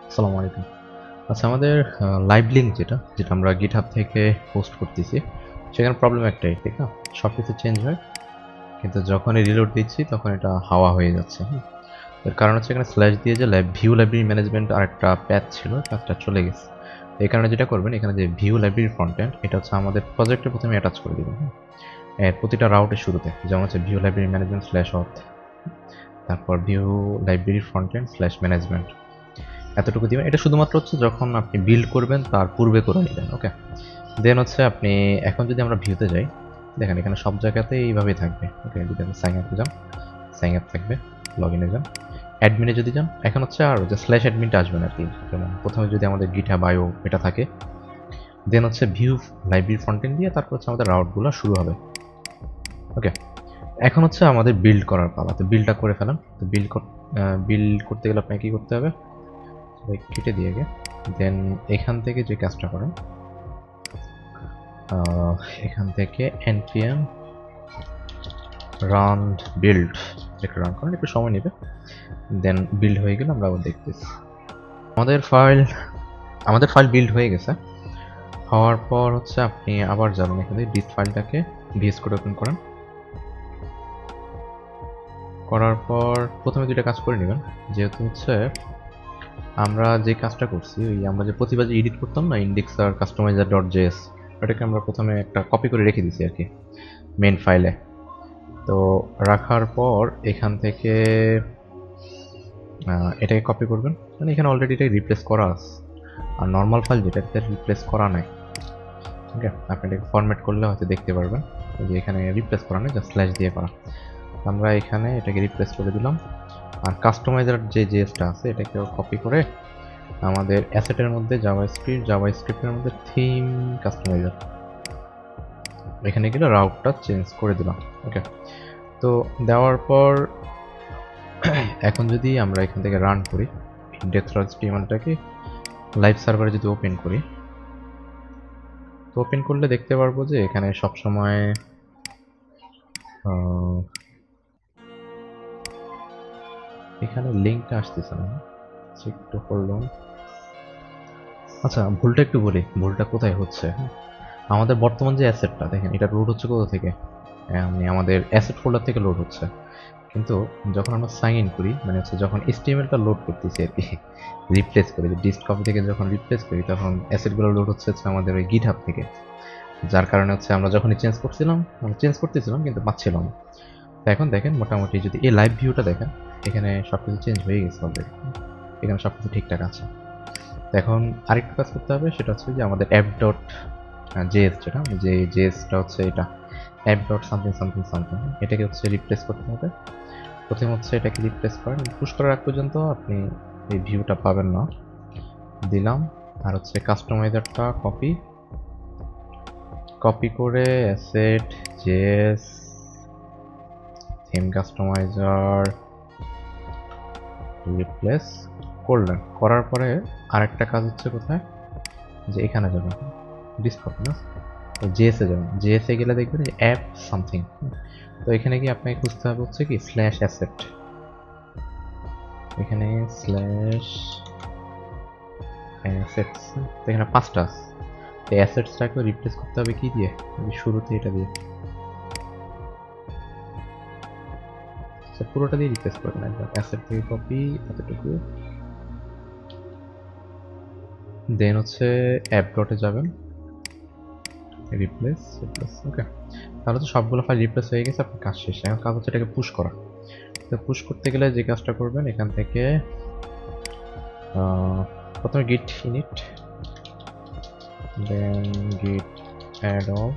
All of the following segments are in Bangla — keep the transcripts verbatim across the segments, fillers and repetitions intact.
আসসালামু আলাইকুম। আচ্ছা, আমাদের লাইভ লিঙ্ক যেটা যেটা আমরা গিটহাব থেকে পোস্ট করতেছি, সেখানে প্রবলেম একটাই, ঠিক না? সব কিছু চেঞ্জ হয়, কিন্তু যখনই রিলোড দিচ্ছি তখন এটা হাওয়া হয়ে যাচ্ছে। হুম, এর কারণ হচ্ছে এখানে স্ল্যাশ দিয়ে যে ল্যাব ভিউ লাইব্রেরি ম্যানেজমেন্ট আর একটা প্যাচ ছিল, প্যাচটা চলে গেছে। এই কারণে যেটা করবেন, এখানে যে ভিউ লাইব্রেরি ফ্রন্টএন্ড, এটা হচ্ছে আমাদের প্রজেক্টের প্রথমে অ্যাটাচ করে দেবেন। হুম, এর প্রতিটা রাউটের শুরুতে, যেমন হচ্ছে view library management slash auth, তারপর view library frontend slash management, এতটুকু দিবেন। এটা শুধুমাত্র হচ্ছে যখন আপনি বিল্ড করবেন তার পূর্বে করে নেবেন। ওকে, দেন হচ্ছে আপনি এখন যদি আমরা ভিউতে যাই, দেখেন এখানে সব জায়গাতে এইভাবেই থাকবে। ওকে, যদি আপনি সাইন আপে যান, সাইন আপ থাকবে, লগ ইনে যান, অ্যাডমিনে যদি যান, এখন হচ্ছে আর যে স্ল্যাশ অ্যাডমিনটা আসবেন আর কি। যেমন প্রথমে যদি আমাদের গিটহাব আইও এটা থাকে, দেন হচ্ছে ভিউ লাইব্রেরি ফ্রন্টেন্ড দিয়ে তারপর হচ্ছে আমাদের রাউটগুলো শুরু হবে। ওকে, এখন হচ্ছে আমাদের বিল্ড করার পালা। তো বিল্ডটা করে ফেলান। তো বিল্ড বিল্ড করতে গেলে আপনাকে কী করতে হবে, কেটে দিয়ে গে দেন এখান থেকে যে কাজটা করেন, এখান থেকে npm রান বিল্ড একটা রান করেন, একটু সময় নেবে, দেন বিল্ড হয়ে গেলে আমরা আবার দেখতেছি আমাদের ফাইল আমাদের ফাইল বিল্ড হয়ে গেছে। হওয়ার পর হচ্ছে আপনি আবার যাবেন এখানে ডিস ফাইলটাকে ভিএস কোড ওপেন করেন। করার পর প্রথমে দুইটা কাজ করে নেবেন, যেহেতু হচ্ছে আমরা যে কাজটা করছি, ওই আমরা যে প্রতিবার যে এডিট করতাম না, ইন্ডেক্স আর কাস্টমাইজার ডট জেএস, ওটাকে আমরা প্রথমে একটা কপি করে রেখে দিছি আর কি মেন ফাইলে। তো রাখার পর এখান থেকে এটাকে কপি করবেন, মানে এখানে অলরেডি এটাকে রিপ্লেস করা আছে, আর নর্মাল ফাইল যেটা রিপ্লেস করা নাই। ওকে, আপনি এটাকে ফরম্যাট করলে হয়তো দেখতে পারবেন যে এখানে রিপ্লেস করা নেই, জাস্ট স্ল্যাশ দিয়ে করা। আমরা এখানে এটাকে রিপ্লেস করে দিলাম, আর কাস্টমাইজার যে জেএসটা আছে এটাকে কপি করে আমাদের অ্যাসেটের মধ্যে জাভাস্ক্রিপ্ট জাভাস্ক্রিপ্টের মধ্যে থিম কাস্টমাইজার, এখানে গেলে রাউটটা চেঞ্জ করে দিলাম। ওকে, তো দেওয়ার পর এখন যদি আমরা এখান থেকে রান করি index.htmlটাকে লাইভ সার্ভারে যদি ওপেন করি, তো ওপেন করলে দেখতে পারবো যে এখানে সবসময় এখানে লিঙ্কটা আসতেছে না, একটু করলাম। আচ্ছা, ভুলটা একটু বলি, ভুলটা কোথায় হচ্ছে। আমাদের বর্তমান যে অ্যাসেটটা দেখেন, এটা লোড হচ্ছে কোথা থেকে, আমি আমাদের অ্যাসেট ফোল্ডার থেকে লোড হচ্ছে, কিন্তু যখন আমরা সাইন ইন করি, মানে হচ্ছে যখন এইচটিএমএলটা লোড করতেছি আর কি, রিপ্লেস করি, ডিস্ক কপি থেকে যখন রিপ্লেস করি, তখন অ্যাসেটগুলো লোড হচ্ছে আমাদের ওই গিটহাব থেকে, যার কারণে হচ্ছে আমরা যখনই চেঞ্জ করছিলাম, আমরা চেঞ্জ করতেছিলাম কিন্তু পাচ্ছিলাম না। তো এখন দেখেন মোটামুটি যদি এই লাইভ ভিউটা দেখেন, এখানে সব কিছু চেঞ্জ হয়ে গেছে অলরেডি, এখানে সব কিছু ঠিকঠাক আছে। তো এখন আরেকটা কাজ করতে হবে, সেটা হচ্ছে যে আমাদের অ্যাপ ডট জেএস, যেটা যে জেএসটা হচ্ছে এটা app dot something something something, এটাকে হচ্ছে রিপ্লেস করতে হবে। প্রথমে হচ্ছে এটাকে রিপ্লেস করেন, পুশ করার আগ পর্যন্ত আপনি এই ভিউটা পাবেন না। দিলাম, আর হচ্ছে কাস্টমাইজারটা কপি কপি করে asset JS theme customizer replace করলেন। করার পরে আরেকটা কাজ হচ্ছে কোথায়, যে এখানে যাবেন ডিসকপি না, জেএসে যাবেন, জেএসে গেলে দেখবেন যে অ্যাপ সামথিং। তো এখানে কি আপনাকে খুঁজতে হবে হচ্ছে কি স্ল্যাশ অ্যাসেট, এখানে স্ল্যাশ অ্যাসেটস, তো এখানে পাঁচটা আছে। এই অ্যাসেটসটাকে রিপ্লেস করতে হবে কি দিয়ে, শুরুতে এটা দিয়ে, পুরোটা দিয়ে রিপ্লেস করবেন একবার। অ্যাসেট থেকে কপি এতটুকু, দেন হচ্ছে অ্যাপ ডটে যাবেন, রিপ্লেস রিপ্লেস। ওকে, তাহলে তো সবগুলো ফাইল রিপ্লেস হয়ে গেছে, আপনার কাজ শেষ। এখন কাজ হচ্ছে এটাকে পুশ করা। তো পুশ করতে গেলে যে কাজটা করবেন, এখান থেকে প্রথমে গিট init, then git add all,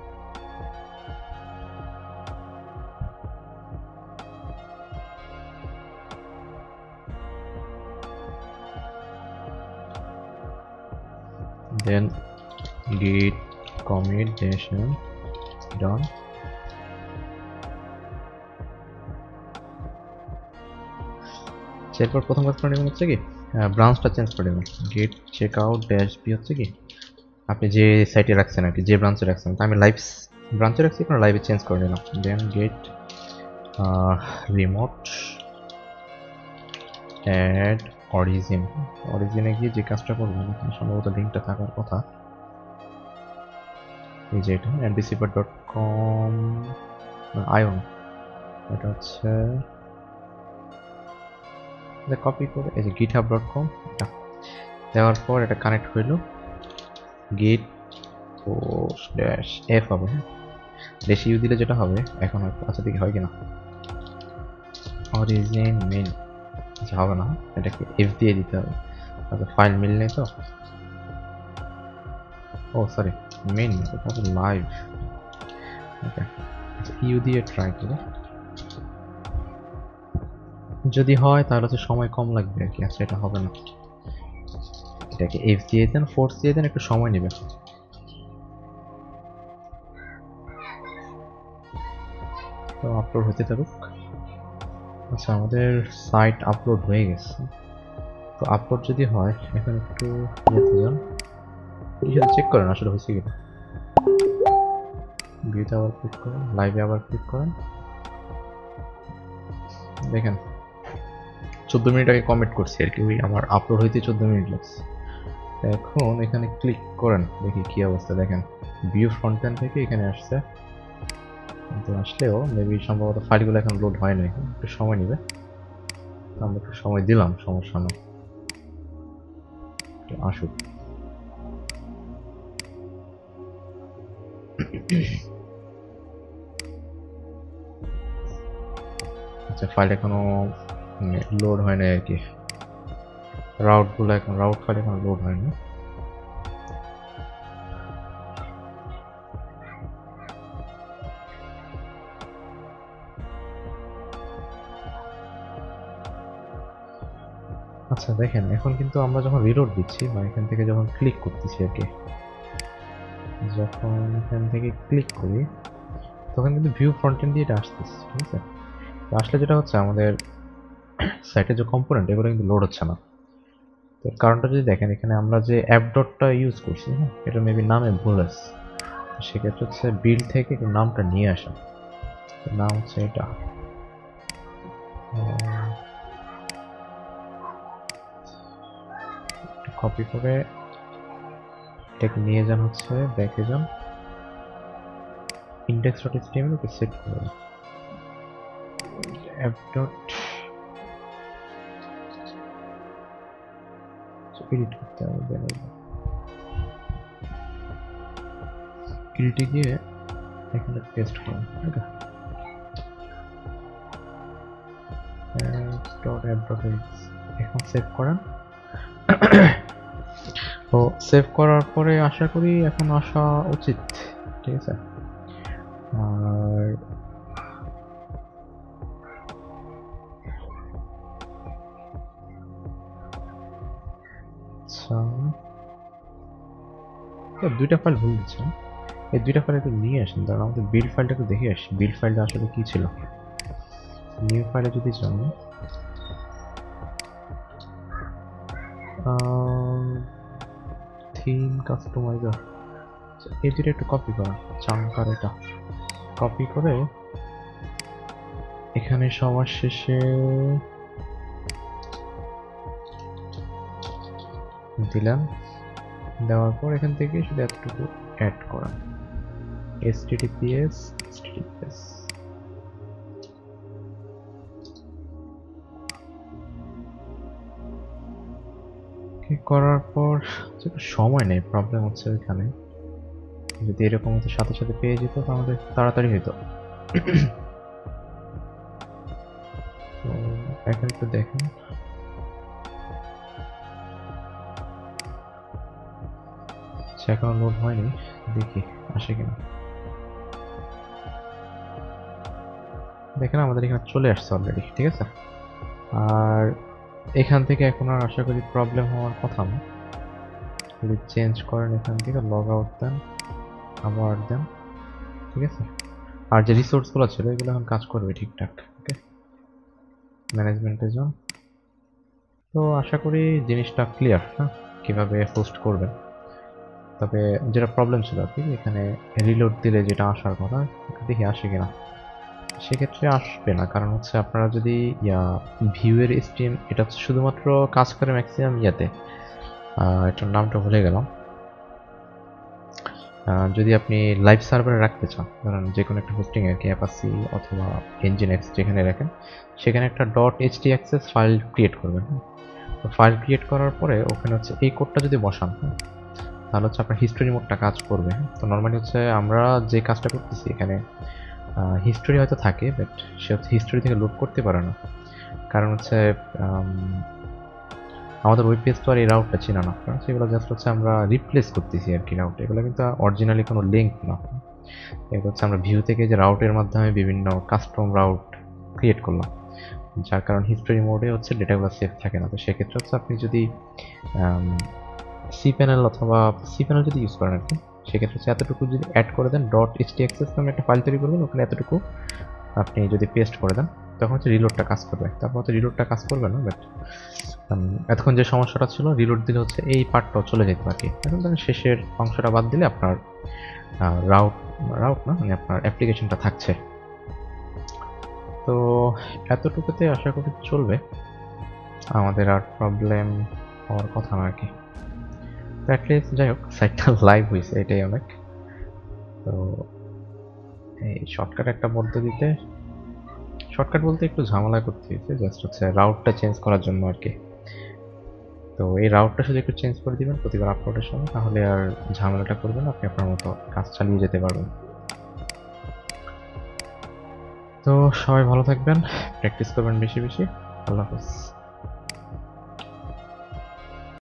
then git commit destination done। এরপর প্রথম কাজ করে নেবেন হচ্ছে কি ব্রাঞ্চটা চেঞ্জ করে নেবেন, গিট চেক আউট ড্যাশ বি হচ্ছে কি আপনি যে সাইটে রাখছেন আর কি, যে ব্রাঞ্চে রাখছেন। আমি লাইভ ব্রাঞ্চে রাখছি, কোনো লাইভে চেঞ্জ করে নিলাম। Then git remote add origin অরিজিনে গিয়ে যে কাজটা করবেন এখানে সম্ভবত লিঙ্কটা থাকার কথা, এই যে এটা অ্যান্টিসিপেট ডট কম আয়ন, এটা হচ্ছে কপি করে এই যে গিটহাব ডট কম এটা দেওয়ার পর এটা কানেক্ট হইল গিট পোস্ট ড্যাশ এফ হবে। হ্যাঁ, বেশি ইউ দিলে যেটা হবে এখন আচ্ছা দেখি হয় কিনা, অরিজিন মেন আচ্ছা হবে না, এটাকে এফ দিয়ে দিতে হবে। আচ্ছা ফাইল মিল নেই তো, ও সরি মেন তাহলে লাইভ, ওকে আচ্ছা ইউ দিয়ে ট্রাই করে যদি হয় তাহলে তো সময় কম লাগবে আর কি। আচ্ছা এটা হবে না, এটাকে এফ দিয়ে দেন, ফোর্স দিয়ে দেন, একটু সময় নেবে। তো আপলোড হতে থাকুক। আচ্ছা আমাদের সাইট আপলোড হয়ে গেছে, তো আপলোড যদি হয় এখন একটু যেতে যান, চেক করেন আসলে হয়েছে কিনা। ভিউতে আবার ক্লিক করেন, লাইভে আবার ক্লিক করেন, দেখেন চোদ্দ মিনিট আগে কমেন্ট করছি আর কি, ওই আমার আপলোড হইতে চোদ্দ মিনিট লাগছে। এখন এখানে ক্লিক করেন দেখি কি অবস্থা, দেখেন ভিউ ফ্রন্ট এন্ড থেকে এখানে আসছে, কিন্তু আসলেও মেবি সম্ভবত ফাইলগুলো এখন লোড হয় না, একটু সময় নেবে। আমরা একটু সময় দিলাম, সমস্যা নেই, আসুক। আচ্ছা ফাইল এখনো লোড হয় না আর কি, রাউটগুলো এখন রাউট ফাইল এখন লোড হয় না। আচ্ছা দেখেন এখন কিন্তু আমরা যখন রিলোড দিচ্ছি বা এখান থেকে যখন ক্লিক করতেছি আর কি, যখন এখান থেকে ক্লিক করি তখন কিন্তু ভিউ ফ্রন্ট এন্ড দিয়ে এটা আসতেছে, ঠিক আছে। আসলে যেটা হচ্ছে আমাদের সাইটের যে কম্পোনেন্ট এগুলো কিন্তু লোড হচ্ছে না। তো কারণটা যদি দেখেন এখানে আমরা যে অ্যাপ ডটটা ইউজ করছি, হ্যাঁ এটা মেবি নামে ভুল আছে, সেক্ষেত্রে হচ্ছে বিল থেকে নামটা নিয়ে আসা, নাম হচ্ছে এটা কপি করে এটাকে নিয়ে যান হচ্ছে ব্যাকে যান, index dot HTML okay set করুন, অ্যাপ ডট এডিট করতে হবে, দেন এডিটে গিয়ে এখানে পেস্ট করুন, ওকে ডট অ্যাপ ডট এখন সেভ করেন। তো সেভ করার পরে আশা করি এখন আসা উচিত, ঠিক আছে। আর আচ্ছা দুইটা ফাইল ভুল দিচ্ছে, এই দুইটা ফাইল একটু নিয়ে আসেন, কারণ আমাদের বিল্ড ফাইলটা একটু দেখে আসি, বিল্ড ফাইলটা আসলে কি ছিল। নিউ ফাইলে যদি যান থিম কাস্টমাইজার, এই দুটো একটু কপি করা, চাঙ্কার এটা কপি করে এখানে সবার শেষে দিলাম, দেওয়ার পর এখান থেকে শুধু এতটুকু অ্যাড করা https https করার পর সময় নেই, প্রবলেম হচ্ছে এখানে, যদি এরকম হতো সাথে সাথে পেয়ে যেত তাহলে তাড়াতাড়ি হতো। এখন একটু দেখেন এখনো লোড হয়নি, দেখি আসে কিনা। দেখেন আমাদের এখানে চলে আসছে অলরেডি, ঠিক আছে। আর এখান থেকে এখন আর আশা করি প্রবলেম হওয়ার কথা না, যদি চেঞ্জ করেন এখান থেকে লগ আউট দেন আবার দেন, ঠিক আছে। আর যে রিসোর্সগুলো ছিল এগুলো এখন কাজ করবে ঠিকঠাক, ওকে ম্যানেজমেন্টে যান। তো আশা করি জিনিসটা ক্লিয়ার, হ্যাঁ কীভাবে পোস্ট করবেন। তবে যেটা প্রবলেম ছিল আর কি এখানে রিলোড দিলে যেটা আসার কথা দেখি আসে কিনা। সেক্ষেত্রে আসবে না, কারণ হচ্ছে আপনারা যদি ইয়া ভিউয়ের স্ট্রিম, এটা হচ্ছে শুধুমাত্র কাজ করে ম্যাক্সিমাম ইয়াতে, এটার নামটা ভুলে গেলাম। যদি আপনি লাইভ সার্ভারে রাখতে চান, ধরেন যে কোনো একটা হোস্টিং এর কি অ্যাপাসি অথবা এনজিনএক্স যেখানে রাখেন, সেখানে একটা dot HT access file create করবেন। ফাইল ক্রিয়েট করার পরে ওখানে হচ্ছে এই কোডটা যদি বসান, তাহলে হচ্ছে আপনার হিস্টোরি মোডটা কাজ করবে। তো নর্মালি হচ্ছে আমরা যে কাজটা করতেছি এখানে হিস্টোরি হয়তো থাকে, বাট সে হচ্ছে হিস্টোরি থেকে লোড করতে পারে না, কারণ হচ্ছে আমাদের ওয়েব পেজ তো আর এই রাউটটা চিনা না, কারণ সেগুলো জাস্ট হচ্ছে আমরা রিপ্লেস করতেছি আর কি রাউট, এগুলো কিন্তু অরিজিনালি কোনো লিঙ্ক না। এগুলো হচ্ছে আমরা ভিউ থেকে যে রাউটের মাধ্যমে বিভিন্ন কাস্টম রাউট ক্রিয়েট করলাম, যার কারণ হিস্টোরি মোডে হচ্ছে ডেটাগুলো সেভ থাকে না। তো সেক্ষেত্রে হচ্ছে আপনি যদি সি প্যানেল অথবা সি প্যানেল যদি ইউজ করেন আর কি, সেক্ষেত্রে হচ্ছে এতটুকু যদি অ্যাড করে দেন, ডট এইচটি অ্যাক্সেস নামে একটা ফাইল তৈরি করবেন, ওখানে এতটুকু আপনি যদি পেস্ট করে দেন, তখন হচ্ছে রিলোডটা কাজ করবে। তারপর হচ্ছে রিলোডটা কাজ করবে না, বাট এতক্ষণ যে সমস্যাটা ছিল, রিলোড দিলে হচ্ছে এই পার্টটাও চলে যেত আর কি। এখন ধরেন শেষের অংশটা বাদ দিলে আপনার রাউট রাউট না মানে আপনার অ্যাপ্লিকেশনটা থাকছে। তো এতটুকুতে আশা করি চলবে, আমাদের আর প্রবলেম হওয়ার কথা না আর কি। তো অ্যাটলিস্ট যাই হোক, সাইটটা লাইভ হয়েছে, এটাই অনেক। তো এই শর্টকাট একটা পদ্ধতিতে, শর্টকাট বলতে একটু ঝামেলা করতে হয়েছে, জাস্ট হচ্ছে রাউটটা চেঞ্জ করার জন্য আর কি। তো এই রাউটটা শুধু একটু চেঞ্জ করে দিবেন প্রতিবার আপলোডের সময়, তাহলে আর ঝামেলাটা করবেন, আপনি আপনার মতো কাজ চালিয়ে যেতে পারবেন। তো সবাই ভালো থাকবেন, প্র্যাকটিস করবেন বেশি বেশি। আল্লাহ হাফেজ।